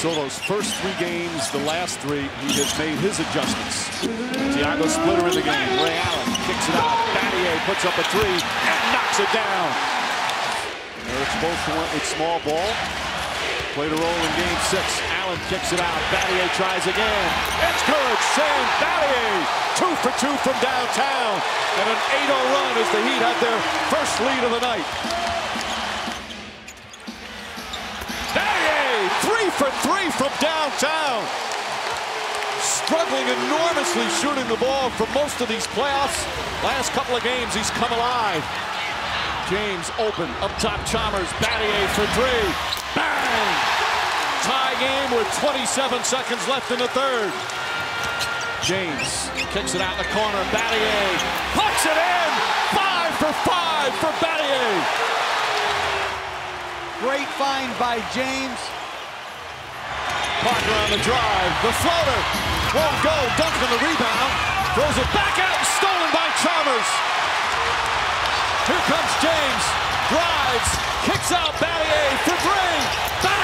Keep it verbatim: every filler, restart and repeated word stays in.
So those first three games, the last three, he has made his adjustments. Thiago Splitter in the game. Ray Allen kicks it out. Battier puts up a three and knocks it down. It's both went with small ball. Played a role in game six. Allen kicks it out. Battier tries again. It's good. Sam Battier, two for two from downtown. And an eight oh run as the Heat had their first lead of the night. Battier, three for three from downtown. Struggling enormously shooting the ball for most of these playoffs. Last couple of games, he's come alive. James open, up top Chalmers, Battier for three. Bang! Tie game with twenty-seven seconds left in the third. James kicks it out in the corner, Battier puts it in! Five for five for Battier! Great find by James. Parker on the drive, the floater won't go, Duncan the rebound, throws it back out and stolen by Chalmers. Here comes James, drives, kicks out Battier for three, bang!